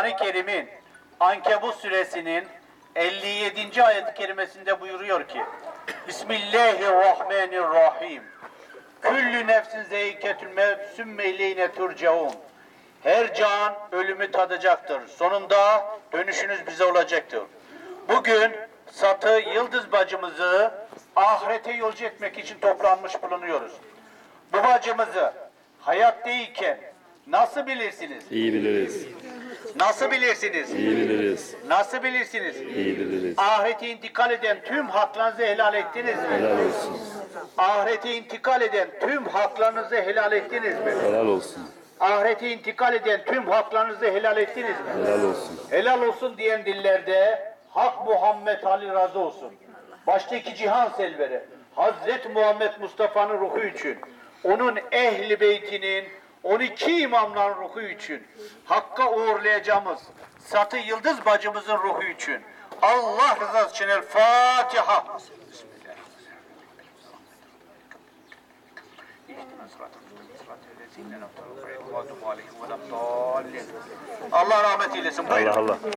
Kur'an-ı Kerim'in Ankebut suresinin 57. ayet-i kerimesinde buyuruyor ki Bismillahirrahmanirrahim. Küllü nefsin zeyiketül mevt sümme ileyne turcaun. Her can ölümü tadacaktır. Sonunda dönüşünüz bize olacaktır. Bugün Satı Yıldız bacımızı ahirete yolcu etmek için toplanmış bulunuyoruz. Bu bacımızı hayattayken nasıl bilirsiniz? İyi biliriz. Nasıl bilirsiniz? İyi biliriz. Nasıl bilirsiniz? İyi biliriz. Ahirete intikal eden tüm haklarınızı helal ettiniz mi? Helal olsun. Ahirete intikal eden tüm haklarınızı helal ettiniz mi? Helal olsun. Ahirete intikal eden tüm haklarınızı helal ettiniz mi? Helal olsun. Helal olsun diyen dillerde Hak Muhammed Ali razı olsun. Başta iki cihan selveri Hazreti Muhammed Mustafa'nın ruhu için, onun ehli beytinin 12 imamların ruhu için, Hakk'a uğurlayacağımız Satı Yıldız bacımızın ruhu için, Allah rızası için El Fatiha. Allah rahmet eylesin. Buyurun. Allah Allah.